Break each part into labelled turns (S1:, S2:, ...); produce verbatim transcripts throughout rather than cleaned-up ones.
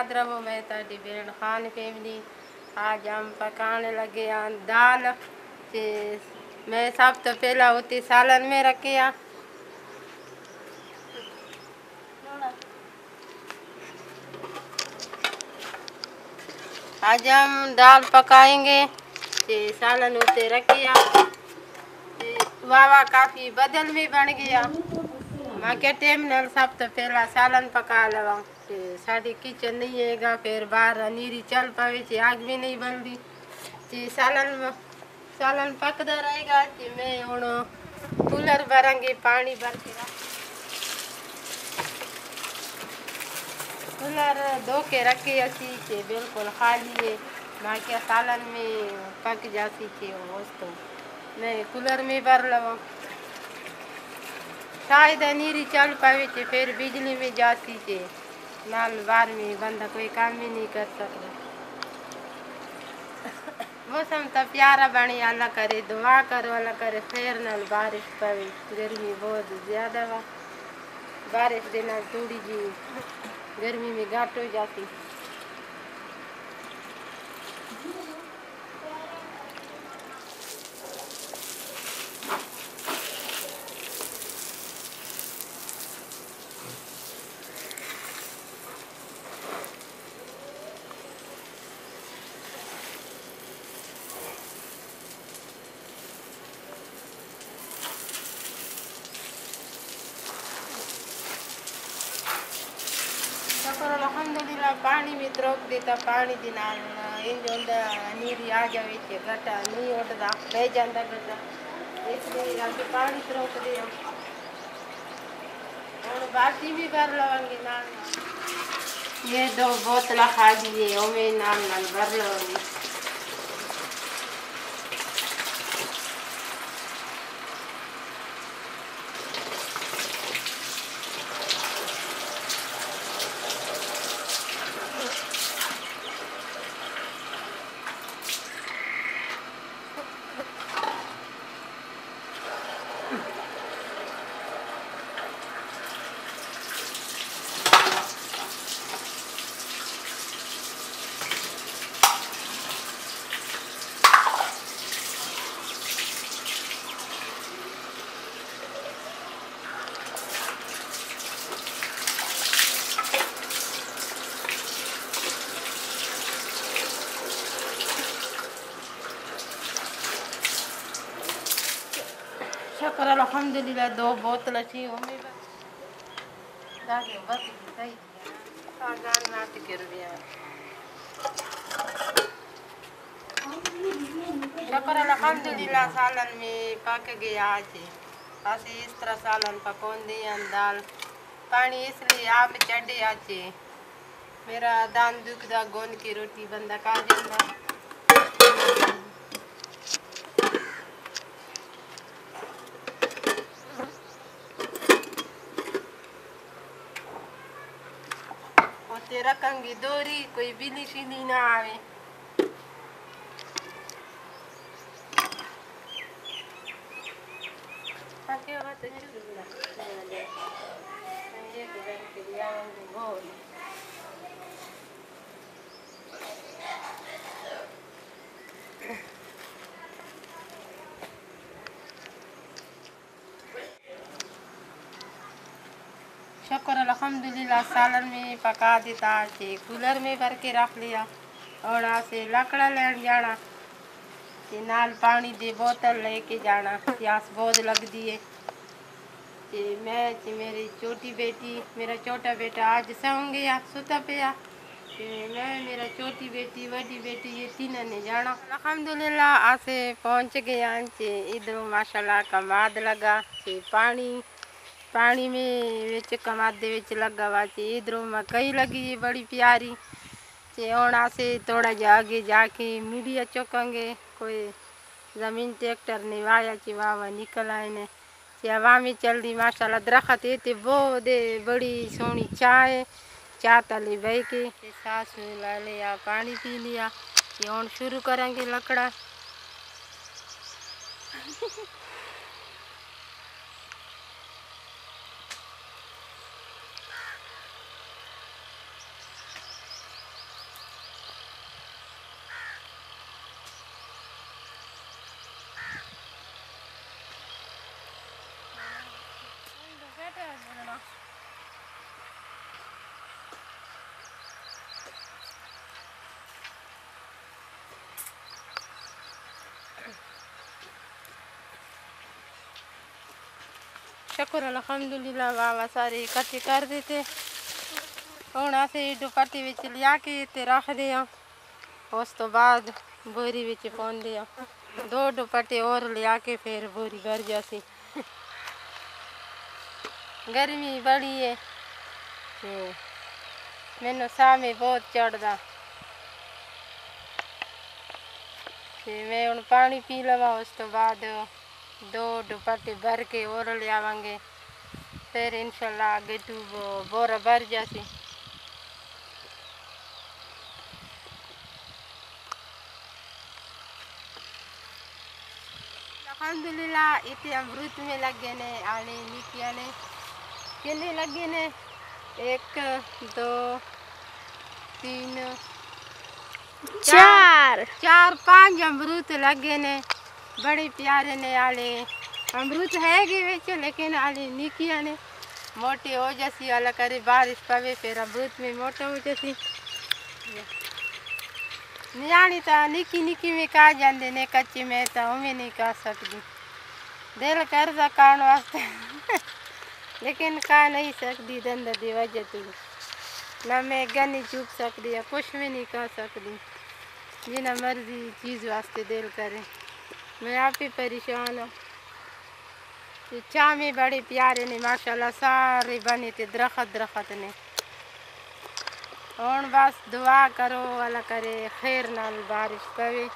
S1: याद रहो मैं ताड़ी भेण खान फैमिली। आज हम पकाने लगे हैं दाल। ते मैं सब तो पहला होती सालन में रखे हैं। आज हम दाल पकाएंगे। ते सालन होते रखे हैं। वाह वाह काफ़ी बदल में बन गया। माँ के टाइम नल सब तो पहला सालन पका लवा। साड़ी किचन नहीं हैगा फिर बाहर नीरी चल पावे चे आग भी नहीं बनती। चे सालन सालन पकदा रहेगा। चे मैं हुण कूलर भरांगे पानी भर के कूलर धो के रखे असी चे बिल्कुल खाली है। माँ के सालन में पक जाती चे वस्तु मैं कूलर में भर लवा। शायद नीरी चल पावे चे फिर बिजली में जाती चे नाल बार में बंदा कोई काम ही नहीं कर सकता। मौसम तो प्यारा बनी अल्लाह करे दुआ करो अल्लाह करे फिर नाल बारिश पवे। गर्मी बहुत ज़्यादा वा बारिश देना थोड़ी जी गर्मी में घाट हो जाती। अल्हम्दुलिल्लाह पानी में त्रोक देता पानी दिना इंज होंदा नीरी आ जावे चे गटा नहीं उठदा रह जांदा गटा इसलिए अब पानी त्रोक दे और बाल्टी भी भर लवांगी नाल। ये दो बोतल खाली है ओमे नाल नाल भर लवांगी। शुक्र अल्हम्दुलिल्लाह दो बोतल अच्छी ओमे दागे बस सही सागान नाट कर दिया। शुक्र अल्हम्दुलिल्लाह सालन में पक गया। आज ऐसे इस तरह सालन पकौन दिया दाल पानी इसलिए आप चढ़े आचे मेरा दान दुखदा गोन की रोटी बंदा खा जाता। रखेंगे दोरी कोई बिली शिली ना आवे। शुक्र अल्हम्दुलिल्लाह सालन में पका देता थे कूलर में भर के रख लिया और से लकड़ा लेन जाना ते नाल पानी दे बोतल लेके जाना प्यास बहुत लग दी है। ते मैं ते मेरी छोटी बेटी मेरा छोटा बेटा आज सौ गया सुता पिया ते मैं मेरा छोटी बेटी बड़ी बेटी ये तीनों ने जाना। अल्हम्दुलिल्लाह आसे पहुँच गया इधर माशाल्लाह कमाद लगा ते पानी पानी में विच कमाद दे विच लगा वा चे इधरों मकई लगी है बड़ी प्यारी चे होना से थोड़ा जा आगे जाके मीडिया चौकेंगे कोई ज़मीन ट्रैक्टर ने वाया चे वाह निकल आए ने चे हवा में चल दी माशाल्लाह दरख्त है ते वो दे बड़ी सोहनी चाय चाय तले बह के सास ला लिया पानी पी लिया चे हुण शुरू करेंगे लकड़ा। शक्र अल्हम्दुलिल्लाह बाबा सारे इकट्ठे कर देते ਹੁਣ ਅਸੀਂ ਦੁਪੱਟੀ ਵਿੱਚ ਲਿਆ ਕੇ ਤੇ ਰੱਖਦੇ ਆ। ਉਸ ਤੋਂ ਬਾਅਦ बोरी ਵਿੱਚ ਪਾਉਂਦੇ ਆ। दो दुपट्टे और लिया के फिर बोरी भर जाती। गर्मी बड़ी है तो मैनू साह में बहुत चढ़ता ते मैं हुण पानी पी लवा। उस तो बाद दो दुपट्टे भर के और लियावांगे फिर इंशाल्लाह आगे टू बोरा भर जाती। अल्हम्दुलिल्लाह इतने अमरूद में लगे ने आने निकिया ने कितने लगे ने एक दो तीन चार चार पांच अमरूद लगे ने बड़े प्यारे ने आले अमरूद है कि विच लेकिन आले निकिया ने मोटे हो जैसी अल्लाह करे बारिश पवे फिर अमरूद में मोटा हो जैसी नियाणी तो निकी निकी में खा जाते ने कच्ची में तो उमें नहीं खा सकती। दिल करता खाण वास्ते लेकिन खा नहीं सकती दंद की वजह तो ना मैं गन्नी चुप सकती है कुछ भी नहीं खा सकती जिना मर्जी चीज़ वास्ते दिल करे। मैं आप ही परेशान हूँ। चाह में बड़े प्यारे ने माशाल्लाह सारे बने थे दरखत दरखत ने। हुण बस दुआ करो अल्लाह करे खैर नाल बारिश पवे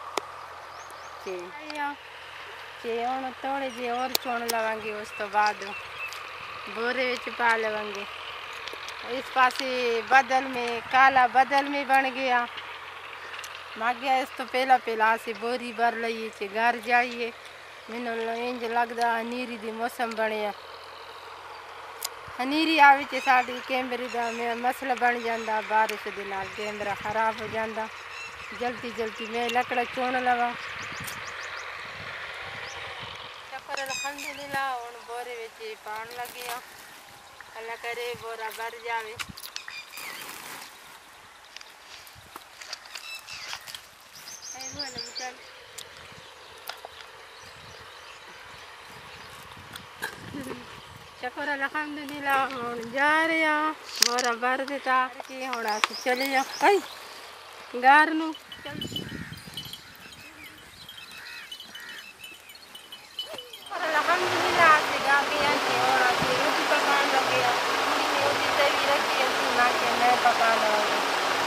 S1: ते हुण थोड़े जे और चुन लवांगे। उस तो बाद बोरे विच पा लवांगे। इस पासे बदल में काला बदल में बन गया मैं गया। इस तो पहला पहला असी बोरी भर लईए चे घर जाइए। मैनू इंज लगदा हनीरी दी मौसम बनया हनीरी आवे च साडी कैमरे का मसला बन जाता। बारिश के नाल कैमरा खराब हो जाता। जल्दी जल्दी मैं लकड़ा चुन लवा। शक्र अल्हम्दुलिल्लाह हुण बोरे विच पाउण लगे आ। अल्लाह करे बोरा भर जावे। शक्र अल्हम्दुलिल्लाह हुण जा रहे हैं बोरा भर दिता कि हुण असीं चले जा घर नूं। अल्हम्दुलिल्लाह असीं गा गए कि हुण असीं रोटी पकाउण लगे आ। कुड़ी ने रोटी तवी रखी असीं मां के मैं पका लवांगी।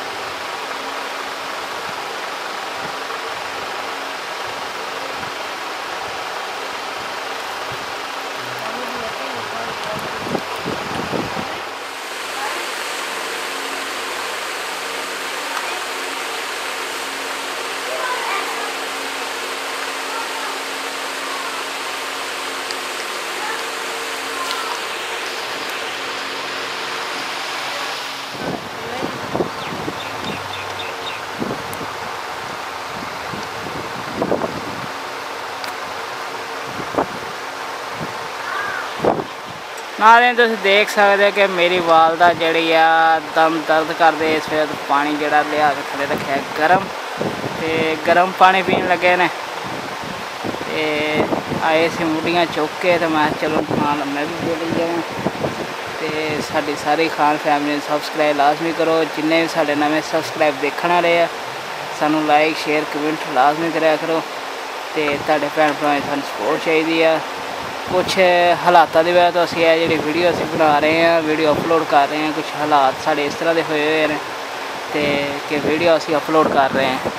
S2: नाले तुम देख सकते हो कि मेरी वालदा जी दम दर्द करते इस वजह पानी जोड़ा लिया के थले रखे गर्म तो गर्म पानी पीन लगे ने ते आए सी मुढ़ियाँ चुक के तो मैं चलो खान मैं भी बोली जाऊँ तो साड़ी सारी खान फैमिली सबसक्राइब लाजमी करो। जिन्हें भी साढ़े नवे सबसक्राइब देखने वाले है सानू लाइक शेयर कमेंट लाजमी कराया करो। तो तुहाडे भैन भरावां सानू सपोर्ट चाहिए। कुछ हालातों की वजह तो असी है जी वीडियो असी बना रहे हैं वीडियो अपलोड कर रहे हैं। कुछ हालात साढ़े इस तरह के हुए हुए हैं तो कि वीडियो असी अपलोड कर रहे हैं।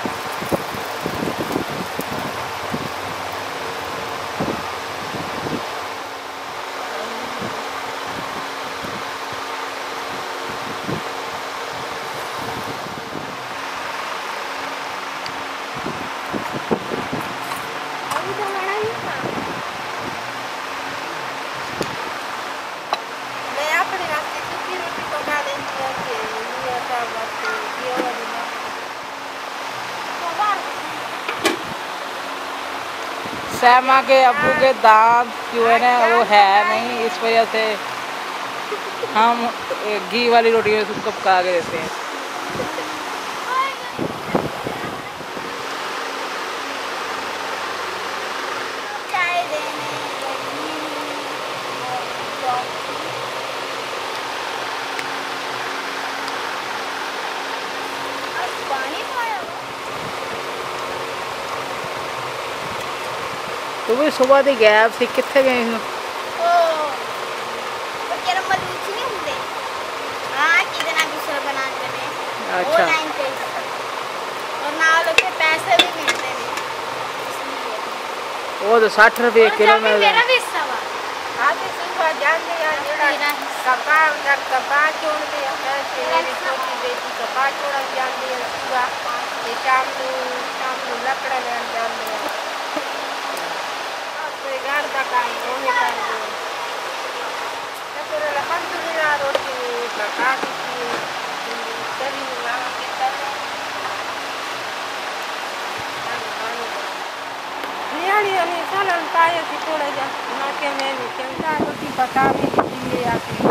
S2: सैमा के अबू के दांत जो है ना वो है नहीं, इस वजह से हम घी वाली रोटी उसको पका के देते हैं। ਤੂੰ ਵੀ ਸਵੇਰ ਦੀ ਗਾਇਬ ਸੀ, ਕਿੱਥੇ ਗਈ ਸੀ?
S3: ਉਹ ਬੱਚੇ ਨੂੰ ਮਲੂਚ ਨਹੀਂ ਹੁੰਦੇ ਹਾਂ ਕਿਹਦੇ ਨਾਲ ਦੂਸਰਾ ਬਣਾਉਂਦੇ ਨੇ
S2: ਅੱਛਾ।
S3: ਉਹ ਲਾਈਨ ਤੇ और ਨਾਲ ਉੱਥੇ ਪੈਸੇ ਵੀ ਮਿਲਦੇ ਨੇ
S2: ਉਹ ਤਾਂ ਸੱਠ ਰੁਪਏ ਕਿਲੋ
S3: और
S2: ਮਿਲਦਾ।
S3: मेरा भी हिस्सा वा
S1: ਆਦੇ ਸੁਬਾ ਜਾਂਦੇ ਆ
S3: तेरा
S1: ਜਿਹੜਾ
S3: हिस्सा
S1: ਕਪਾਹ ਦਾ ਕਪਾਹ ਚੋਣਦੇ ਆ ਮੈਂ ਤੇ ਮੇਰੀ ਛੋਟੀ ਬੇਟੀ ਕਪਾਹ ਚੋਣਨ ਜਾਂਦੀ ਆ ਸੁਬਾ ਤੇ ਸ਼ਾਮ ਨੂੰ ਸ਼ਾਮ ਨੂੰ ਲੱਕੜਾ ਲੈਣ ਜਾਂਦੇ ਆ ਤੇ ਘਰ ਦਾ ਕੰਮ ਉਹਨੇ ਕਰਦੇ ਆ ਤੇ ਫਿਰ ਅਲਹਮਦੁਲਿਲਾ ਰੋਟੀ ਪਕਾ ਦਿੱਤੀ ਤੇਰੀ ਨਾ ਕੀਤਾ नियाणी हमें सालन पाए थी थोड़ा जा ना के मैंने चलता रोटी पका भी दी है आके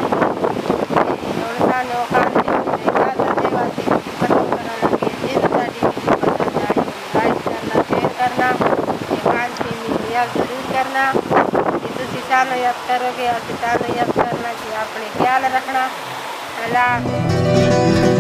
S1: और सानो खाने में गाता देवा थी पता करना लगे दिन साड़ी भी पता जाए लाइट करना शेयर करना ये खाने में याद जरूर करना कि तुम सानो याद करोगे और सानो याद करना कि अपने ख्याल रखना अल्लाह